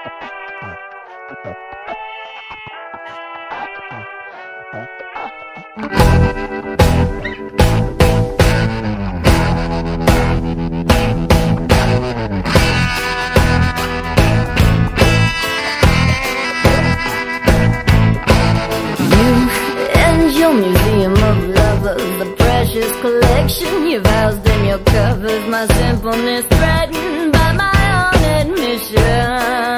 Museum of lovers, the precious collection you've housed in your covers. My simpleness threatened by my own admission,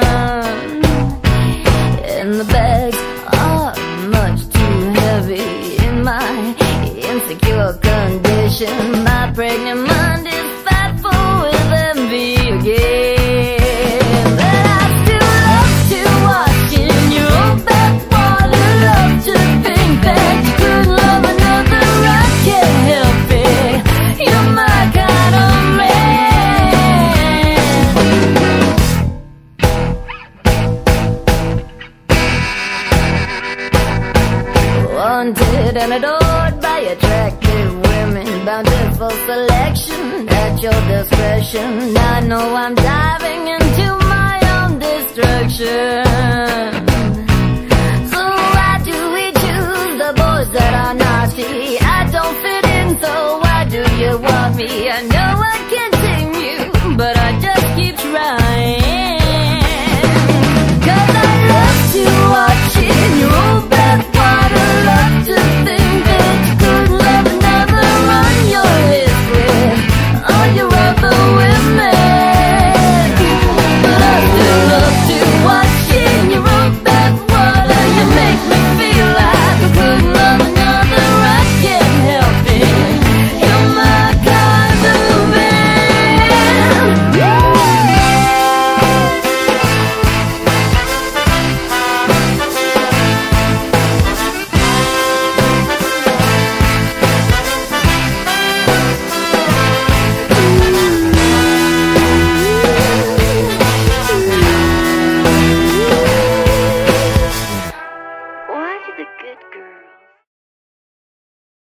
and the bags are much too heavy in my insecure condition. My pregnant mind is fat full with envy again, but I still love to watch in your backwater, love to think that you could love another. I can't help it, you're my kind of man. Wanted and adored by attractive women, bountiful selection at your discretion. I know I'm diving into my own destruction. So why do we choose the boys that are nasty